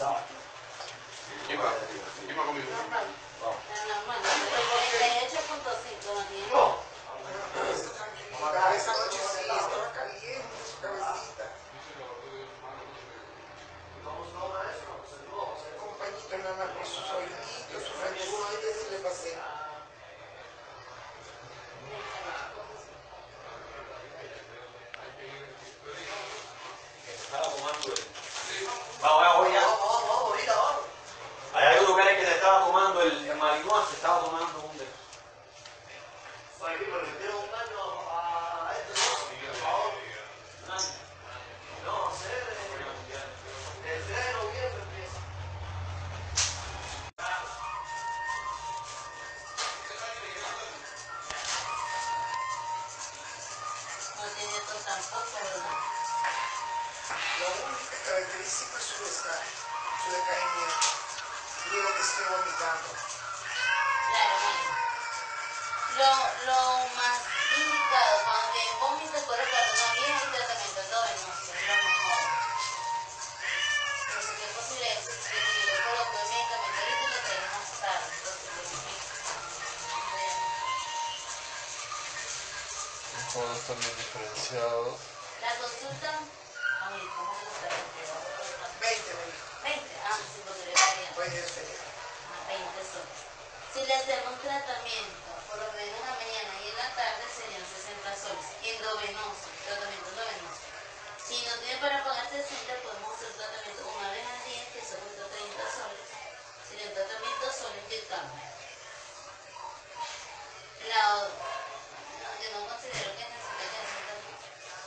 ¿Quién va? ¿Quién va conmigo? Vamos. 48.5 no tiene. No. Esa noche sí, estaba caliente su cabecita. Un pañito nada más por sus oíditos, sus frentecitas, y le pasé. Estaba tomando el... Vamos, ya. Ahorita vamos. Hay lugares que se estaba tomando el marihuana, se estaba tomando un de... No tiene esto tampoco, ¿verdad? La única característica es su decaimiento. Digo que estoy vomitando. Claro, bueno. Lo más indicado cuando te vómitos por el cartón bien es el tratamiento endovenoso, es lo mejor. Entonces, es posible que yo le coloque el medicamento ahorita y lo traiga más tarde. Todos están bien diferenciados. La consulta, ay, ¿cómo que lo está haciendo? 20 me dijo. 20, sí, porque le daría. Hoy es feriado. 20 soles. Si le hacemos un tratamiento, por lo menos en la mañana y en la tarde serían 60 soles. Endovenoso, tratamiento endovenoso. Si no tiene para pagar 60, podemos hacer tratamiento una vez al día, que eso cuesta 30 soles. Sería un tratamiento solo inyectable. Yo no considero que necesite que hacer tratamiento.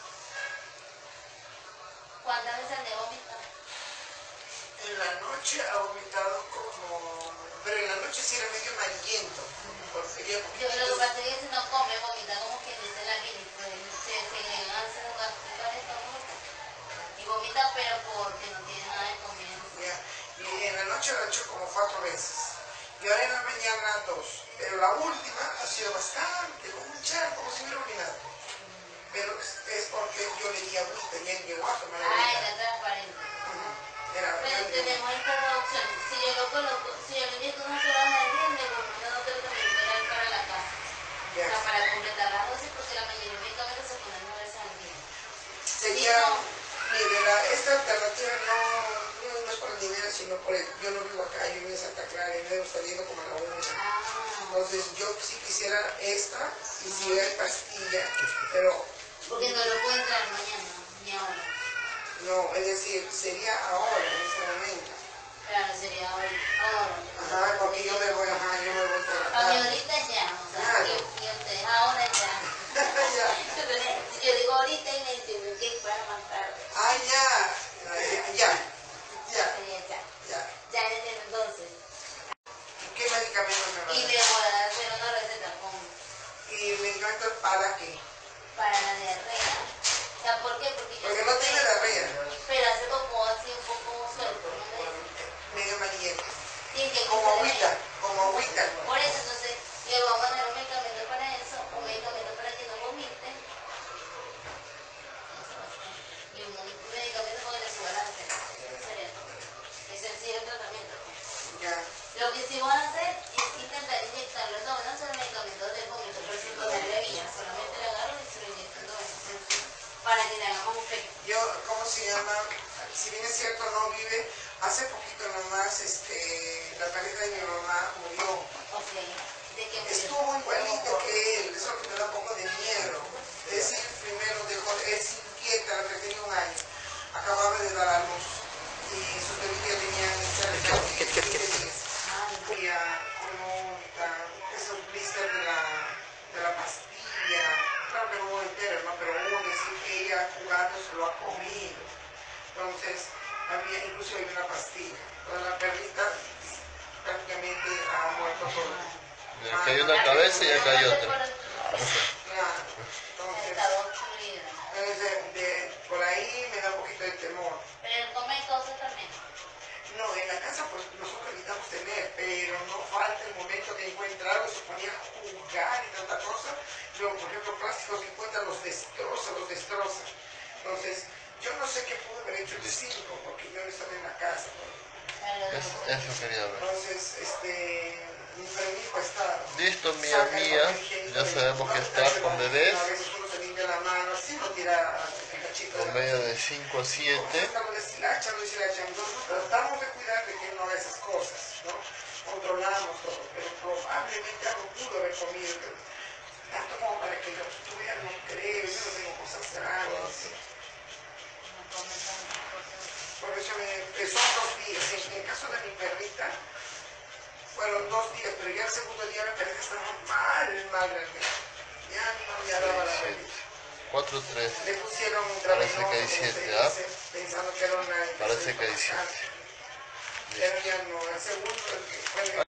¿Cuántas veces al día vomita? En la noche ha vomitado como... Pero en la noche sí era medio amarillento. Porque ya Lo que pasa es que si no come, vomita como quien dice la guiris, se le hace gastritis al estómago y vomita, pero porque no tiene nada de comer. ya. Y en la noche lo he hecho como 4 veces. Y ahora en la mañana 2. Pero la última ha sido bastante, como un charco, como si hubiera orinado. Pero es porque yo le di agüita y él llegó a tomar agüita. Era transparente. Pero Yo tenemos estas dos opciones. Si yo lo coloco, si yo le invito unas horas al día, le coloco otro tratamiento oral para la casa. O sea, para completar las dosis, porque la mayoría de medicamentos se ponen 9 veces al día. sería, mire, esta alternativa no es por el dinero, sino por el, yo no vivo acá, yo vivo en Santa Clara y me debo estar yendo como a la 1. Entonces yo sí quisiera esta, y si hay pastilla, pero... Porque no lo pueden traer mañana, ni ahora. No, es decir, sería ahora, en este momento. Claro, sería ahora. Ajá, porque yo me voy por la A mí tarde. ahorita ya, o sea, Claro. y ustedes ahora ya. Ya. Entonces, si yo digo ahorita y me entienden que para más tarde. Ah, ya. Ya entiendo entonces. ¿Qué medicamento me va a Y dar? le voy a hacer una receta con ¿Y medicamento para qué? para la diarrea. O sea, ¿por qué? Porque no tiene diarrea. Pero hace popó así un poco suelto, ¿no me dice? Medio amarillento. Sí, que Como agüita. Por eso, entonces, le voy a mandar un medicamento para eso, un medicamento para que no vomite. Y un medicamento para que le suba la defensa. Es sencillo el tratamiento. Ya. Lo que sí voy a hacer es intentar inyectarlo endovenoso en medicamentos del vómito, pero sin ponerle vía, solamente le agarro y se lo inyecto endovenoso para que le haga más efecto. Yo, ¿cómo se llama? Si bien es cierto, no vive, hace poquito nomás, la pareja de mi mamá murió. Ok, ¿de qué murió? Estuvo igualito que él, eso es lo que me da un poco de miedo. Es decir, primero es inquieta, la que tenía 1 año. Acababa de dar a luz. Y sus bebés ya tenían como esos blisters de la pastilla. Claro que no voy entero, ¿no? Pero uno decir que ella jugando se lo ha comido. Entonces, incluso hay una pastilla. Entonces la perrita prácticamente ha muerto por... Aquí hay una cabeza y acá hay otra. Claro. Entonces, por ahí me da un poquito de temor. Pero él come cosas también. No, en la casa pues nosotros evitamos tener, pero no falta el momento que encuentra algo, se ponía a jugar y tanta cosa. Luego, por ejemplo, plásticos que encuentra los destroza. Entonces, yo no sé qué pudo haber hecho el 5, porque yo no estaba en la casa. Eso quería ver. Entonces, mi hijo está... Listo, mía, ya sabemos que está con bebés, A veces uno se limpia la mano, así no tira el cachito. con medio de 5 a 7. Estamos deshilachando, nosotros tratamos de cuidar de que no haga esas cosas, ¿no? Controlamos todo, pero probablemente algo pudo haber comido, pero tanto como para que yo estuviera, no creo, yo no tengo cosas grandes. Por eso son 2 días. En el caso de mi perrita, fueron 2 días, pero ya el segundo día la perrita estaba mal realmente. Ya no me daba la perrita. 4-3. Le pusieron un Parece travenoso, que hay como se 7, ¿ah? dice, pensando que era una Parece que hay 7. pero ya no, el segundo, bueno,